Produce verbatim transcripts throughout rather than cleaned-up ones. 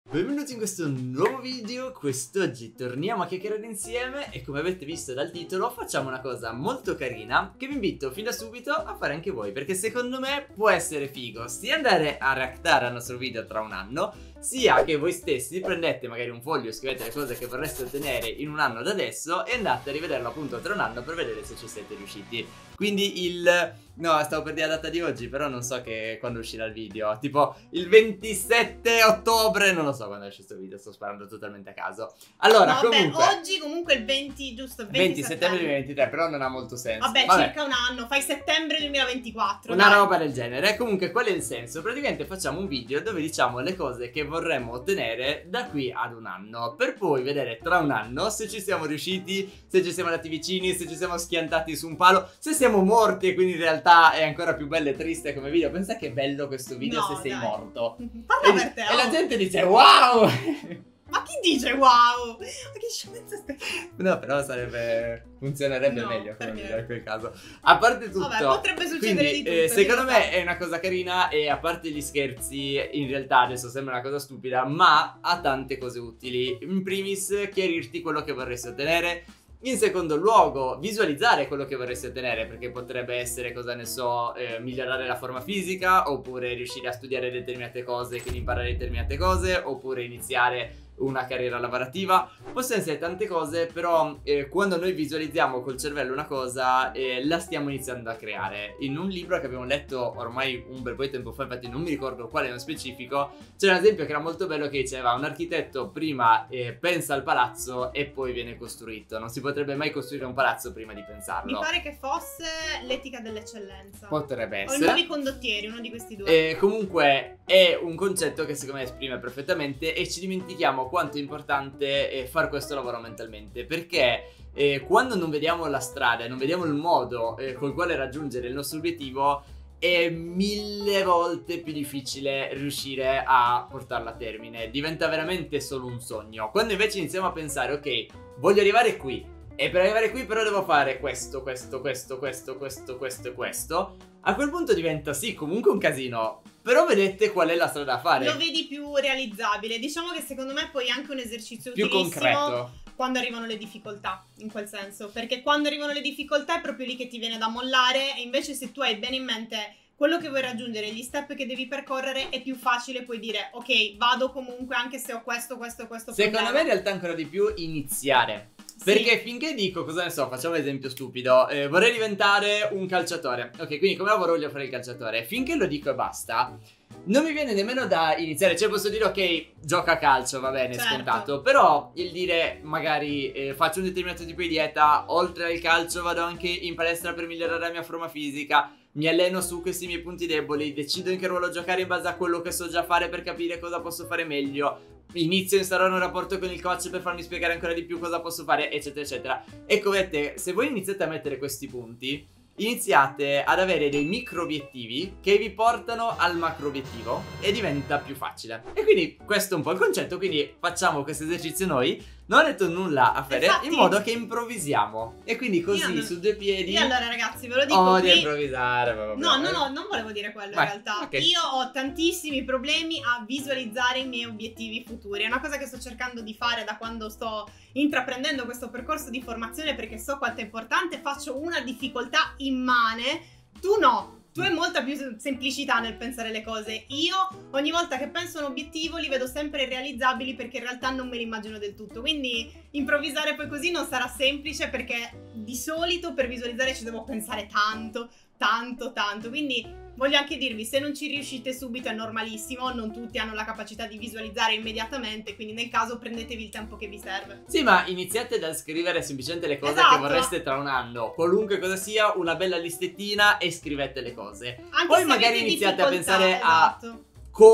Benvenuti in questo nuovo video. Quest'oggi torniamo a chiacchierare insieme e come avete visto dal titolo facciamo una cosa molto carina che vi invito fin da subito a fare anche voi, perché secondo me può essere figo sia andare a reactare al nostro video tra un anno, sia che voi stessi prendete magari un foglio e scrivete le cose che vorreste ottenere in un anno da adesso e andate a rivederlo appunto tra un anno per vedere se ci siete riusciti. Quindi il... no, stavo per dire la data di oggi, però non so che quando uscirà il video. Tipo il ventisette ottobre, non lo so quando esce questo video, sto sparando totalmente a caso. Allora, no, comunque vabbè, oggi comunque il venti, giusto? venti, venti settembre duemilaventitré, però non ha molto senso. Vabbè, Vabbè, circa un anno, fai settembre duemilaventiquattro. una dai. roba del genere. Comunque qual è il senso? Praticamente facciamo un video dove diciamo le cose che vorremmo ottenere da qui ad un anno, per poi vedere tra un anno se ci siamo riusciti, se ci siamo andati vicini, se ci siamo schiantati su un palo, se siamo morti e quindi in realtà è ancora più bello e triste come video. Pensa che bello questo video No, se sei dai. morto. Parla E, per te, e la oh. gente dice wow. Ma chi dice wow? Ma che scienza stai... No, però sarebbe... funzionerebbe No, meglio come perché? video in quel caso. A parte tutto, Vabbè, potrebbe succedere quindi, di tutto, eh, secondo chi lo me sa. è una cosa carina e a parte gli scherzi, in realtà adesso sembra una cosa stupida, ma ha tante cose utili. In primis, chiarirti quello che vorresti ottenere. In secondo luogo, visualizzare quello che vorresti ottenere, perché potrebbe essere, cosa ne so, eh, migliorare la forma fisica, oppure riuscire a studiare determinate cose e quindi imparare determinate cose, oppure iniziare una carriera lavorativa. Possono essere tante cose, però eh, quando noi visualizziamo col cervello una cosa, eh, la stiamo iniziando a creare. In un libro che abbiamo letto ormai un bel po' di tempo fa, infatti non mi ricordo quale nello specifico, c'era un esempio che era molto bello che diceva: un architetto prima eh, pensa al palazzo e poi viene costruito. Non si potrebbe mai costruire un palazzo prima di pensarlo. Mi pare che fosse l'etica dell'eccellenza. Potrebbe O i essere. nuovi condottieri, uno di questi due. E comunque è un concetto che secondo me esprime perfettamente e ci dimentichiamo quanto è importante eh, fare questo lavoro mentalmente, perché eh, quando non vediamo la strada e non vediamo il modo eh, col quale raggiungere il nostro obiettivo, è mille volte più difficile riuscire a portarlo a termine. Diventa veramente solo un sogno. Quando invece iniziamo a pensare: ok, voglio arrivare qui, e per arrivare qui però devo fare questo, questo, questo, questo, questo, questo e questo, a quel punto diventa sì comunque un casino, però vedete qual è la strada da fare. Lo vedi più realizzabile. Diciamo che secondo me poi è anche un esercizio Più utilissimo concreto. quando arrivano le difficoltà, in quel senso. Perché quando arrivano le difficoltà è proprio lì che ti viene da mollare, e invece se tu hai bene in mente quello che vuoi raggiungere, gli step che devi percorrere, è più facile poi dire: ok, vado comunque anche se ho questo, questo, questo Secondo problema. me in realtà ancora di più iniziare. Sì. Perché finché dico, cosa ne so, facciamo un esempio stupido, eh, vorrei diventare un calciatore. Ok, quindi come lavoro voglio fare il calciatore? Finché lo dico e basta, non mi viene nemmeno da iniziare. Cioè posso dire ok, gioca a calcio, va bene, Certo. scontato. Però il dire magari eh, faccio un determinato tipo di dieta, oltre al calcio vado anche in palestra per migliorare la mia forma fisica, mi alleno su questi miei punti deboli, decido in che ruolo giocare in base a quello che so già fare per capire cosa posso fare meglio, inizio a instaurare un rapporto con il coach per farmi spiegare ancora di più cosa posso fare, eccetera eccetera. Ecco, vedete, se voi iniziate a mettere questi punti, iniziate ad avere dei micro obiettivi che vi portano al macro obiettivo e diventa più facile. E quindi questo è un po' il concetto. Quindi facciamo questo esercizio noi. Non ho detto nulla a Fede, Infatti, in modo che improvvisiamo. E quindi così Io non- su due piedi. Io allora ragazzi ve lo dico Odio qui. improvvisare. vabbè, No, vabbè. no, no, non volevo dire quello Vai, in realtà. ok. Io ho tantissimi problemi a visualizzare i miei obiettivi futuri. È una cosa che sto cercando di fare da quando sto intraprendendo questo percorso di formazione, perché so quanto è importante. Faccio una difficoltà immane. Tu no. Tu hai molta più semplicità nel pensare le cose. Io ogni volta che penso a un obiettivo li vedo sempre irrealizzabili, perché in realtà non me li immagino del tutto. Quindi improvvisare poi così non sarà semplice, perché di solito per visualizzare ci devo pensare tanto, tanto, tanto. Quindi voglio anche dirvi, se non ci riuscite subito è normalissimo, non tutti hanno la capacità di visualizzare immediatamente, quindi nel caso prendetevi il tempo che vi serve. Sì, ma iniziate dal scrivere semplicemente le cose Esatto. che vorreste tra un anno. Qualunque cosa sia, una bella listettina e scrivete le cose. Anche Poi se magari avete iniziate a difficoltà, pensare a esatto.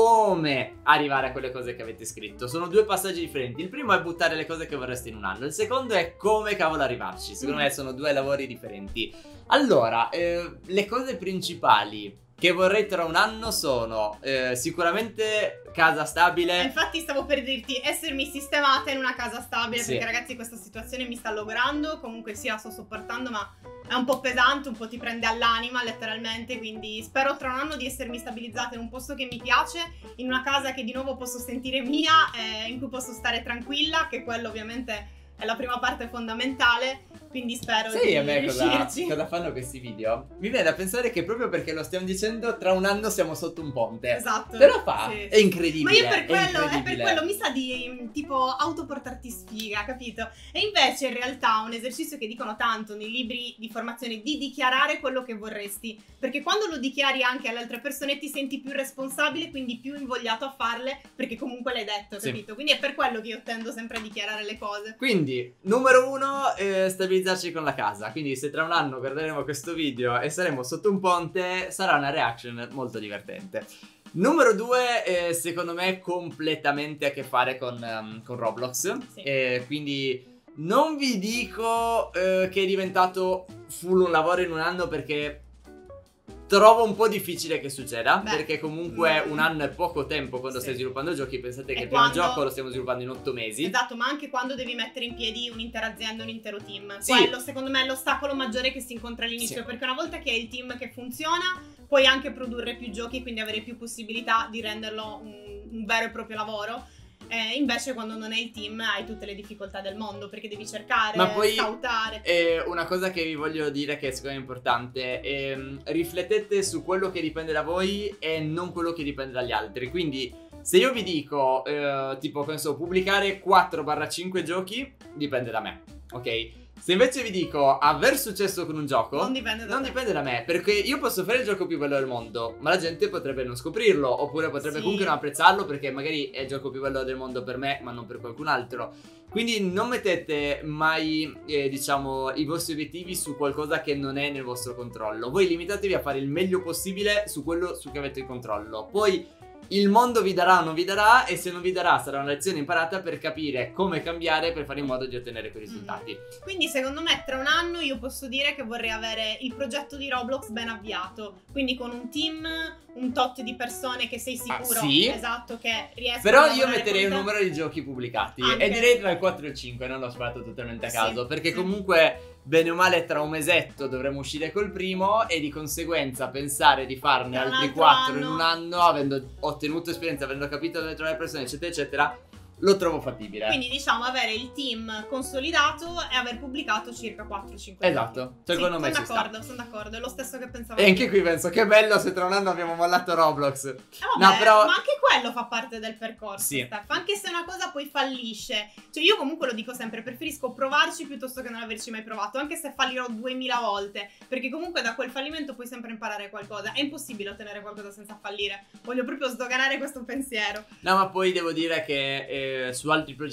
come arrivare a quelle cose che avete scritto. Sono due passaggi differenti. Il primo è buttare le cose che vorreste in un anno. Il secondo è come cavolo arrivarci. Secondo Mm. me sono due lavori differenti. Allora, eh, le cose principali che vorrei tra un anno sono eh, sicuramente casa Eh, stabile. Infatti stavo per dirti essermi sistemata in una casa stabile, Sì. perché ragazzi questa situazione mi sta logorando. Comunque sia, sto sopportando, ma è un po' pesante, un po' ti prende all'anima letteralmente, quindi spero tra un anno di essermi stabilizzata in un posto che mi piace, in una casa che di nuovo posso sentire mia, eh, in cui posso stare tranquilla, che quello ovviamente è la prima parte fondamentale, quindi spero Sai di a me cosa, riuscirci. cosa fanno questi video? Mi viene da pensare che proprio perché lo stiamo dicendo tra un anno siamo sotto un ponte. Esatto. Te lo fa? Sì. È incredibile. Ma io per quello, è, è per incredibile. quello mi sa di tipo autoportarti sfiga, capito? E invece in realtà un esercizio che dicono tanto nei libri di formazione di dichiarare quello che vorresti, perché quando lo dichiari anche alle altre persone ti senti più responsabile, quindi più invogliato a farle, perché comunque l'hai detto, Sì. capito? Quindi è per quello che io tendo sempre a dichiarare le cose. Quindi, numero uno, eh, stabilizzarci con la casa. Quindi se tra un anno guarderemo questo video e saremo sotto un ponte, sarà una reaction molto divertente. Numero due, eh, secondo me, completamente a che fare con, um, con Roblox. Sì. Eh, quindi non vi dico eh, che è diventato full un lavoro in un anno, perché trovo un po' difficile che succeda. Beh, perché comunque mm, un anno è poco tempo quando sì. stai sviluppando giochi. Pensate E che il primo quando- gioco lo stiamo sviluppando in otto mesi. Esatto, ma anche quando devi mettere in piedi un'intera azienda, un intero team. Sì. Quello secondo me è l'ostacolo maggiore che si incontra all'inizio, Sì. perché una volta che hai il team che funziona, puoi anche produrre più giochi, quindi avere più possibilità di renderlo un, un vero e proprio lavoro. Eh, invece quando non hai il team hai tutte le difficoltà del mondo, perché devi cercare, Ma poi- scoutare. E una cosa che vi voglio dire, che secondo me è importante, ehm, riflettete su quello che dipende da voi e non quello che dipende dagli altri. Quindi se io vi dico eh, tipo, penso, pubblicare quattro cinque giochi, dipende da me, ok? Se invece vi dico aver successo con un gioco, Non dipende da non te. dipende da me, perché io posso fare il gioco più bello del mondo, ma la gente potrebbe non scoprirlo, oppure potrebbe Sì. comunque non apprezzarlo, perché magari è il gioco più bello del mondo per me, ma non per qualcun altro. Quindi non mettete mai, eh, diciamo, i vostri obiettivi su qualcosa che non è nel vostro controllo. Voi limitatevi a fare il meglio possibile su quello su cui avete il controllo. Poi il mondo vi darà o non vi darà, e se non vi darà sarà una lezione imparata per capire come cambiare per fare in modo di ottenere quei risultati. Quindi secondo me tra un anno io posso dire che vorrei avere il progetto di Roblox ben avviato, quindi con un team, un tot di persone che sei sicuro, Ah, sì? esatto, che riescono Però a io lavorare metterei con un te. numero di giochi pubblicati Anche. e direi tra il quattro e il cinque, non l'ho sparato totalmente a Sì, caso, perché sì. comunque bene o male tra un mesetto dovremo uscire col primo, e di conseguenza pensare di farne Tra un altri altro quattro in anno. un anno, avendo ottenuto esperienza, avendo capito dove trovare le persone, eccetera eccetera, lo trovo fattibile. Quindi diciamo avere il team consolidato e aver pubblicato circa quattro cinque Esatto, secondo me sono ci sta. d'accordo, sono d'accordo, è lo stesso che pensavo. E anche qui penso che bello se tra un anno abbiamo mollato Roblox. Eh, vabbè, No, però- ma anche quello fa parte del percorso, Sì. Steph. Anche se una cosa poi fallisce. Cioè io comunque lo dico sempre, preferisco provarci piuttosto che non averci mai provato, anche se fallirò duemila volte, perché comunque da quel fallimento puoi sempre imparare qualcosa. È impossibile ottenere qualcosa senza fallire. Voglio proprio sdoganare questo pensiero. No, ma poi devo dire che eh, su altri progetti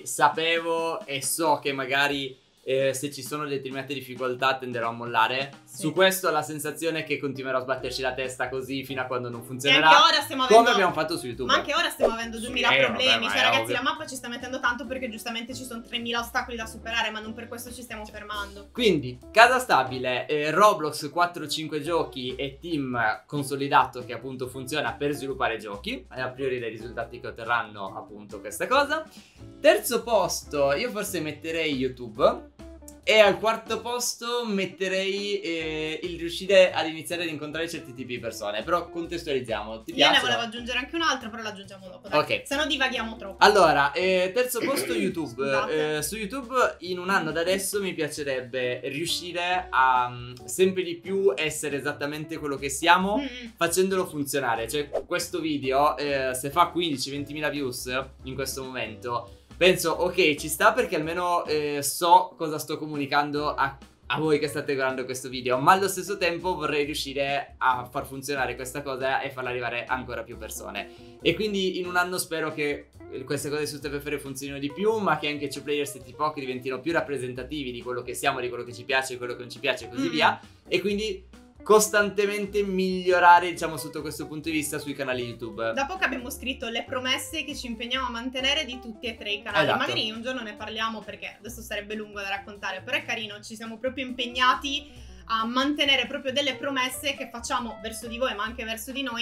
sapevo e so che magari eh, se ci sono determinate difficoltà tenderò a mollare. Sì. Su questo ho la sensazione che continuerò a sbatterci la testa così fino a quando non E funzionerà, anche ora stiamo avendo come abbiamo fatto su YouTube. Ma anche ora stiamo avendo duemila Sì, problemi. vabbè, ma Cioè, è ragazzi, ovvio. la mappa ci sta mettendo tanto perché giustamente ci sono tremila ostacoli da superare, ma non per questo ci stiamo fermando. Quindi, casa stabile, eh, Roblox quattro cinque giochi e team consolidato che appunto funziona per sviluppare giochi. E a priori dai risultati che otterranno appunto questa cosa. Terzo posto, io forse metterei YouTube. E al quarto posto metterei eh, il riuscire ad iniziare ad incontrare certi tipi di persone. Però contestualizziamo, ti Io piace? ne volevo aggiungere anche un'altra, però l'aggiungiamo dopo. Dai. Ok. Se no divaghiamo troppo. Allora, eh, terzo posto YouTube. Scusate. Eh, su YouTube in un anno da adesso mi piacerebbe riuscire a mm, sempre di più essere esattamente quello che siamo, Mm. facendolo funzionare. Cioè, questo video eh, se fa quindici ventimila views in questo momento, penso ok, ci sta, perché almeno eh, so cosa sto comunicando a, a voi che state guardando questo video. Ma allo stesso tempo vorrei riuscire a far funzionare questa cosa e farla arrivare a ancora più persone. E quindi in un anno spero che queste cose su T F R funzionino di più, ma che anche Two Players e T-Poc diventino più rappresentativi di quello che siamo, di quello che ci piace, di quello che non ci piace e così Mm. via. E quindi costantemente migliorare, diciamo, sotto questo punto di vista sui canali YouTube. Da poco abbiamo scritto le promesse che ci impegniamo a mantenere di tutti e tre i canali. Esatto. Magari un giorno ne parliamo, perché adesso sarebbe lungo da raccontare, però è carino, ci siamo proprio impegnati a mantenere proprio delle promesse che facciamo verso di voi, ma anche verso di noi,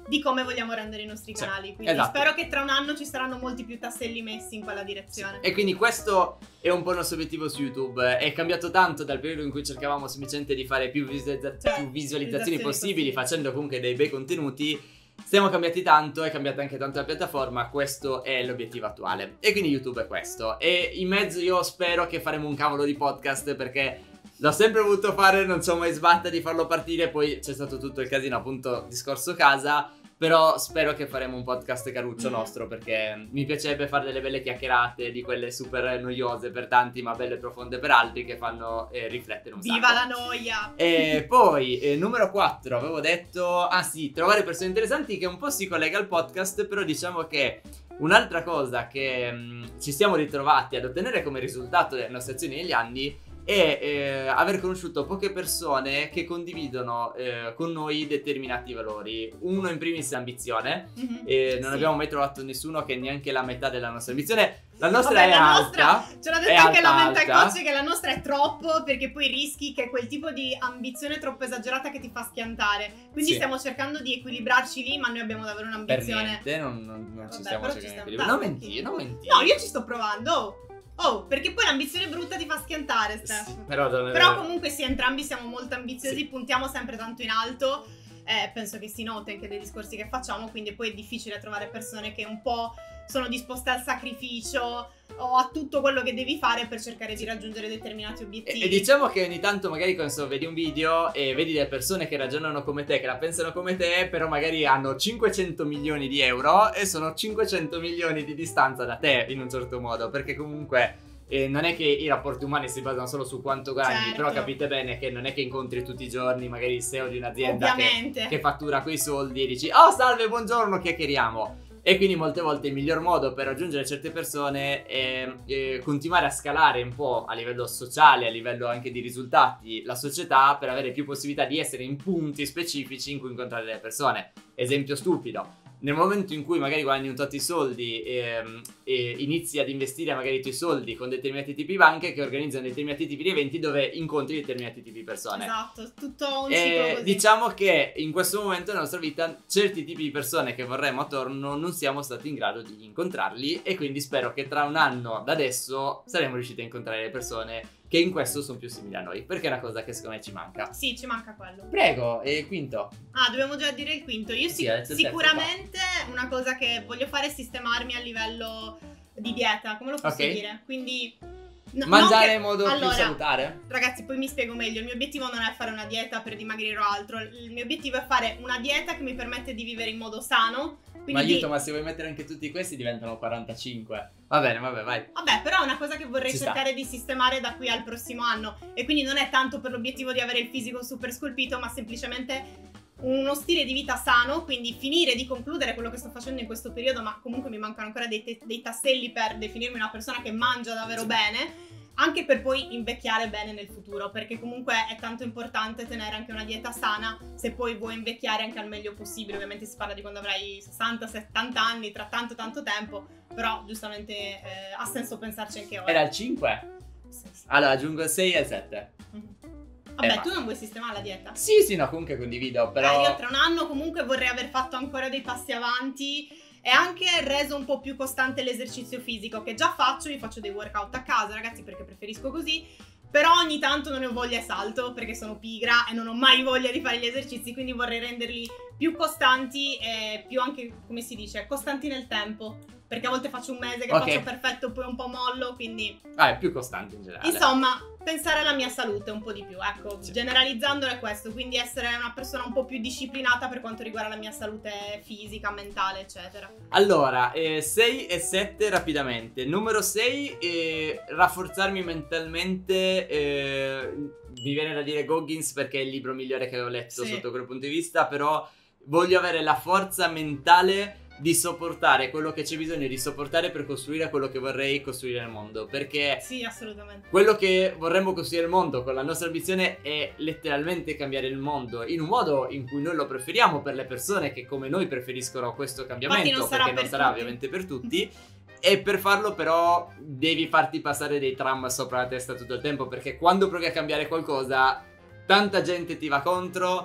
di come vogliamo rendere i nostri Sì, canali. Quindi esatto. spero che tra un anno ci saranno molti più tasselli messi in quella direzione. E quindi questo è un po' il nostro obiettivo su YouTube. È cambiato tanto dal periodo in cui cercavamo semplicemente di fare più, visualizza- Cioè, più visualizzazioni visualizzazioni possibili, possibili. facendo comunque dei bei contenuti. Siamo cambiati tanto, è cambiata anche tanto la piattaforma, questo è l'obiettivo attuale. E quindi YouTube è questo. E in mezzo io spero che faremo un cavolo di podcast, perché l'ho sempre voluto fare, non so mai sbatta di farlo partire, poi c'è stato tutto il casino, appunto, discorso casa. Però spero che faremo un podcast caruccio nostro, perché mi piacerebbe fare delle belle chiacchierate, di quelle super noiose per tanti ma belle e profonde per altri, che fanno eh, riflettere un Viva sacco. la noia! E poi eh, numero quattro avevo detto, ah sì, trovare persone interessanti, che un po' si collega al podcast, però diciamo che un'altra cosa che mh, ci siamo ritrovati ad ottenere come risultato delle nostre azioni negli anni è eh, aver conosciuto poche persone che condividono eh, con noi determinati valori. Uno in primis è l'ambizione, Mhm. e non Sì. abbiamo mai trovato nessuno che neanche la metà della nostra ambizione. La nostra Vabbè, è la alta. nostra- ce l'ha è detto anche alta, la mental alta. coach che la nostra è troppo, perché poi rischi che quel tipo di ambizione troppo esagerata che ti fa schiantare. Quindi Sì. stiamo cercando di equilibrarci lì, ma noi abbiamo davvero Per un'ambizione. niente, non, non- non ci Vabbè, stiamo però ci cercando stiamo di equilibrare. Non dando, mentire, non mentire. No, io ci sto provando. Oh, Oh, perché poi l'ambizione brutta ti fa schiantare, Steph. Sì, però, non è Però vero. comunque sì, entrambi siamo molto ambiziosi, Sì. puntiamo sempre tanto in alto. Eh, penso che si noti anche dei discorsi che facciamo, quindi poi è difficile trovare persone che un po' sono disposte al sacrificio o a tutto quello che devi fare per cercare di raggiungere determinati E, obiettivi. e diciamo che ogni tanto magari quando vedi un video e vedi delle persone che ragionano come te, che la pensano come te, però magari hanno cinquecento milioni di euro e sono cinquecento milioni di distanza da te in un certo modo, perché comunque eh, non è che i rapporti umani si basano solo su quanto guadagni, Certo. però capite bene che non è che incontri tutti i giorni magari il S E O di un'azienda che, Ovviamente. che fattura quei soldi e dici oh salve buongiorno chiacchieriamo. E quindi molte volte il miglior modo per raggiungere certe persone è, è continuare a scalare un po' a livello sociale, a livello anche di risultati, la società, per avere più possibilità di essere in punti specifici in cui incontrare le persone. Esempio stupido: nel momento in cui magari guadagni un tot di soldi e, e inizi ad investire magari i tuoi soldi con determinati tipi di banche che organizzano determinati tipi di eventi dove incontri determinati tipi di persone. Esatto, tutto un E ciclo così. diciamo che in questo momento della nostra vita certi tipi di persone che vorremmo attorno non siamo stati in grado di incontrarli, e quindi spero che tra un anno da adesso saremo riusciti a incontrare le persone che in questo sono più simili a noi, perché è una cosa che secondo me ci manca. Sì, ci manca quello. Prego, e quinto. Ah, dobbiamo già dire il quinto. Io Sì, sic- hai detto il terzo, sicuramente una cosa che voglio fare è sistemarmi a livello di dieta, come lo posso Ok. dire? Quindi no- Mangiare non che- in modo allora, più salutare? Ragazzi, poi mi spiego meglio. Il mio obiettivo non è fare una dieta per dimagrire o altro. Il mio obiettivo è fare una dieta che mi permette di vivere in modo sano. Ma Quindi aiuto, di- ma se vuoi mettere anche tutti questi diventano quarantacinque. Va bene, vabbè, vai. Vabbè, però è una cosa che vorrei Ci sta. cercare di sistemare da qui al prossimo anno. E quindi non è tanto per l'obiettivo di avere il fisico super scolpito, ma semplicemente uno stile di vita sano. Quindi finire di concludere quello che sto facendo in questo periodo, ma comunque mi mancano ancora dei, te- dei tasselli per definirmi una persona che mangia davvero Sì. bene. Anche per poi invecchiare bene nel futuro, perché comunque è tanto importante tenere anche una dieta sana se poi vuoi invecchiare anche al meglio possibile. Ovviamente si parla di quando avrai sessanta settanta anni, tra tanto tanto tempo, però giustamente eh, ha senso pensarci anche ora. Era il cinque? Sì, sì. Allora aggiungo il sei e il sette. Mhm. Vabbè, Eh, tu ma- non vuoi sistemare la dieta? Sì, sì, no, comunque condivido, però... Eh, io tra un anno comunque vorrei aver fatto ancora dei passi avanti e anche reso un po' più costante l'esercizio fisico, che già faccio. Io faccio dei workout a casa, ragazzi, perché preferisco così. Però ogni tanto non ne ho voglia e salto, perché sono pigra e non ho mai voglia di fare gli esercizi, quindi vorrei renderli più costanti e più anche, come si dice, costanti nel tempo. Perché a volte faccio un mese che Ok. faccio perfetto, poi un po' mollo, quindi... Ah, è più costante in generale. Insomma, pensare alla mia salute un po' di più, ecco, Sì. generalizzandolo è questo, quindi essere una persona un po' più disciplinata per quanto riguarda la mia salute fisica, mentale, eccetera. Allora, eh, sei e sette rapidamente. Numero sei, eh, rafforzarmi mentalmente. eh, mi viene da dire Goggins perché è il libro migliore che ho letto Sì. sotto quel punto di vista, però voglio avere la forza mentale di sopportare quello che c'è bisogno di sopportare per costruire quello che vorrei costruire nel mondo, perché Sì, assolutamente. quello che vorremmo costruire il mondo con la nostra ambizione è letteralmente cambiare il mondo in un modo in cui noi lo preferiamo, per le persone che come noi preferiscono questo cambiamento, Infatti non sarà perché non per sarà tutti. ovviamente per tutti. E per farlo però devi farti passare dei tram sopra la testa tutto il tempo, perché quando provi a cambiare qualcosa tanta gente ti va contro,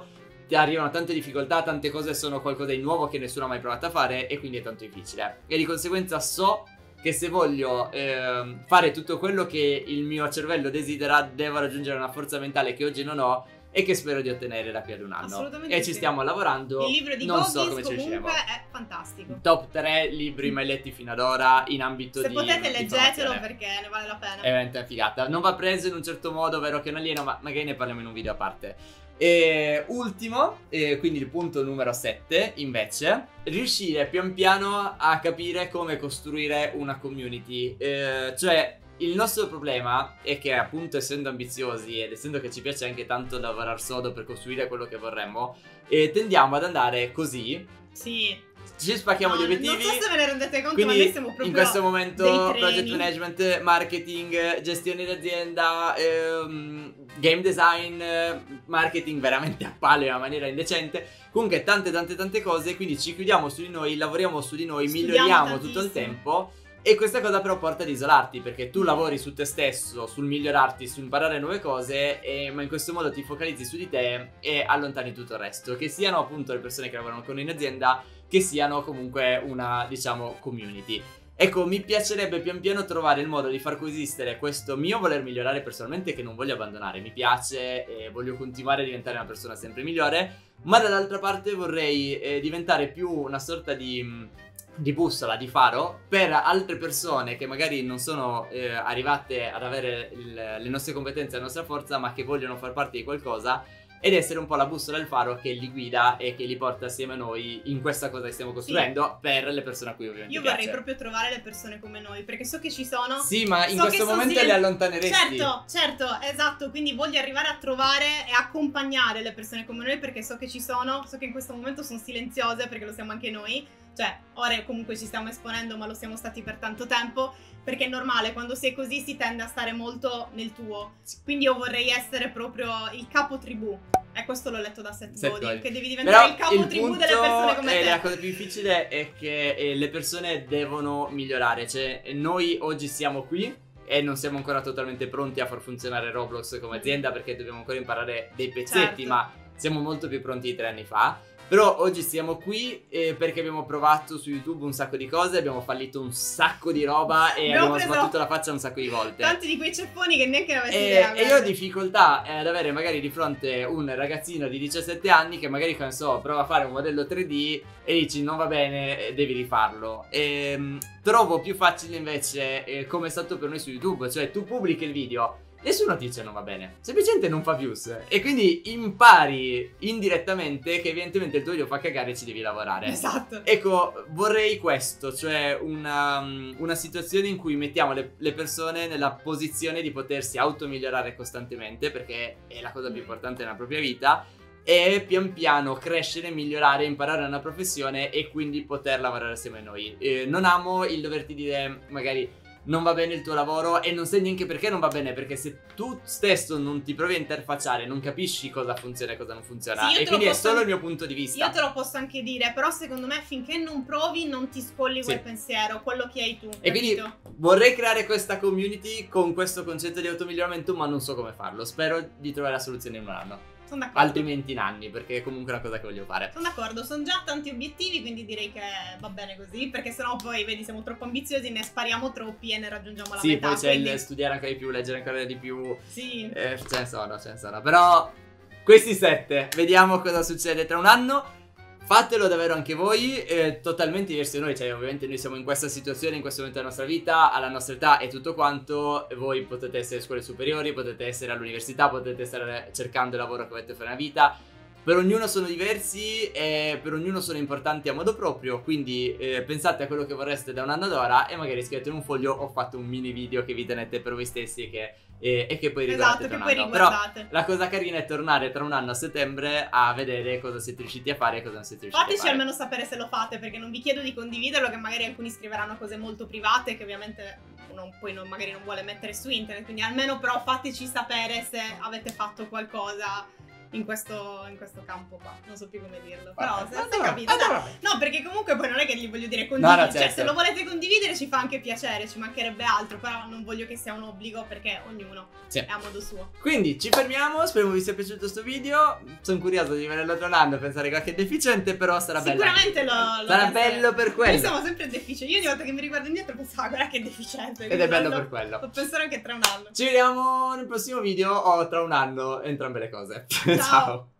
ti arrivano tante difficoltà, tante cose sono qualcosa di nuovo che nessuno ha mai provato a fare e quindi è tanto difficile. E di conseguenza so che se voglio eh, fare tutto quello che il mio cervello desidera, devo raggiungere una forza mentale che oggi non ho e che spero di ottenere da qui ad un anno. Assolutamente e sì. ci stiamo lavorando. Il libro di non Goggins so come ci riusciremo. comunque è fantastico. Top tre libri mai letti fino ad ora in ambito Se di potete di leggetelo formazione. perché ne vale la pena. È veramente figata. Non va preso in un certo modo, vero che è un alieno, ma magari ne parliamo in un video a parte. E ultimo, e quindi il punto numero sette, invece, riuscire pian piano a capire come costruire una community. Eh, cioè, il nostro problema è che, appunto, essendo ambiziosi ed essendo che ci piace anche tanto lavorare sodo per costruire quello che vorremmo, eh, tendiamo ad andare così. Sì. Ci spacchiamo No, gli obiettivi. Non so se ve ne rendete conto, Quindi, ma noi siamo proprio in questo momento dei project treni. management, marketing, gestione d'azienda, ehm, game design, marketing veramente a palo in una maniera indecente. Comunque tante tante tante cose. Quindi ci chiudiamo su di noi, lavoriamo su di noi, Studiamo miglioriamo tantissimo. tutto il tempo. E questa cosa però porta ad isolarti, perché tu lavori su te stesso, sul migliorarti, su imparare nuove cose, e, ma in questo modo ti focalizzi su di te e allontani tutto il resto. Che siano appunto le persone che lavorano con noi in azienda, che siano comunque una, diciamo, community. Ecco, mi piacerebbe pian piano trovare il modo di far coesistere questo mio voler migliorare personalmente, che non voglio abbandonare, mi piace e voglio continuare a diventare una persona sempre migliore, ma dall'altra parte vorrei eh, diventare più una sorta di... di bussola, di faro per altre persone che magari non sono eh, arrivate ad avere il, le nostre competenze, la nostra forza, ma che vogliono far parte di qualcosa, ed essere un po' la bussola del faro che li guida e che li porta assieme a noi in questa cosa che stiamo costruendo, sì, per le persone a cui ovviamente Io piace. vorrei proprio trovare le persone come noi, perché so che ci sono. Sì, ma in so questo momento silen- le allontaneresti. Certo, certo, esatto. Quindi voglio arrivare a trovare e accompagnare le persone come noi, perché so che ci sono. So che in questo momento sono silenziose, perché lo siamo anche noi. Cioè, ora comunque ci stiamo esponendo, ma lo siamo stati per tanto tempo, perché è normale, quando si è così si tende a stare molto nel tuo. Quindi io vorrei essere proprio il capo tribù. E questo l'ho letto da Seth Seth Godin, Godin. che devi diventare Però il capo il tribù punto delle persone come e te. la cosa più difficile è che eh, le persone devono migliorare. Cioè, noi oggi siamo qui e non siamo ancora totalmente pronti a far funzionare Roblox come azienda, perché dobbiamo ancora imparare dei pezzetti, Certo. ma siamo molto più pronti di tre anni fa. Però oggi siamo qui eh, perché abbiamo provato su YouTube un sacco di cose, abbiamo fallito un sacco di roba e Abbiamo abbiamo preso sbattuto la faccia un sacco di volte. Tanti di quei ceffoni che neanche ne avessi E, idea. e io ho difficoltà ad avere magari di fronte un ragazzino di diciassette anni che magari, non so, prova a fare un modello tre D e dici non va bene, devi rifarlo. E, mh, trovo più facile invece eh, come è stato per noi su YouTube, cioè tu pubblichi il video, nessuno ti dice non va bene, semplicemente non fa views, e quindi impari indirettamente che evidentemente il tuo video fa cagare e ci devi lavorare. Esatto. Ecco, vorrei questo, cioè una, una situazione in cui mettiamo le, le persone nella posizione di potersi automigliorare costantemente, perché è la cosa più importante nella propria vita, e pian piano crescere, migliorare, imparare una professione e quindi poter lavorare assieme a noi. Eh, non amo il doverti dire magari non va bene il tuo lavoro e non sai neanche perché non va bene, perché se tu stesso non ti provi a interfacciare non capisci cosa funziona e cosa non funziona, Sì, io e te lo quindi è posso solo an- il mio punto di vista. Io te lo posso anche dire, però secondo me finché non provi non ti scolli quel Sì. pensiero, quello che hai tu. E capito? quindi vorrei creare questa community con questo concetto di automiglioramento, ma non so come farlo. Spero di trovare la soluzione in un anno, Sono d'accordo. altrimenti in anni, perché è comunque una cosa che voglio fare. Sono d'accordo, sono già tanti obiettivi, quindi direi che va bene così, perché sennò poi, vedi, siamo troppo ambiziosi, ne spariamo troppi e ne raggiungiamo la Sì, metà. poi c'è quindi... il studiare ancora di più, leggere ancora di più. Sì. Eh, ce ne sono, ce ne sono. Però questi sette, vediamo cosa succede tra un anno. Fatelo davvero anche voi, eh, totalmente diversi da noi, cioè ovviamente noi siamo in questa situazione, in questo momento della nostra vita, alla nostra età e tutto quanto. Voi potete essere scuole superiori, potete essere all'università, potete stare cercando il lavoro che volete fare nella vita. Per ognuno sono diversi e per ognuno sono importanti a modo proprio, quindi eh, pensate a quello che vorreste da un anno ad ora e magari scrivete in un foglio o fate un mini video che vi tenete per voi stessi e che, eh, e che poi riguardate Esatto, tra che un poi anno. Però riguardate. la cosa carina è tornare tra un anno a settembre a vedere cosa siete riusciti a fare e cosa non siete riusciti Fateci a fare. almeno sapere se lo fate, perché non vi chiedo di condividerlo, che magari alcuni scriveranno cose molto private che ovviamente uno poi non, magari non vuole mettere su internet, quindi almeno però fateci sapere se avete fatto qualcosa in questo, in questo campo qua. Non so più come dirlo. Però Vabbè, se, ma se no, capito. ma No, no. no, perché comunque poi non è che gli voglio dire condividere. No, no, Cioè, certo. se lo volete condividere ci fa anche piacere, ci mancherebbe altro. Però non voglio che sia un obbligo perché ognuno Sì. è a modo suo. Quindi ci fermiamo, spero vi sia piaciuto questo video. Sono curioso di vederlo tra un anno e pensare che è deficiente, però sarà bello. Sicuramente lo, lo Sarà penserei. bello per Noi quello. siamo sempre deficienti. Io ogni volta che mi riguardo indietro pensavo, guarda che deficiente. Ed è bello Lo- per quello. Lo penserò anche tra un anno. Ci vediamo nel prossimo video o tra un anno, entrambe le cose. Ciao. Ciao.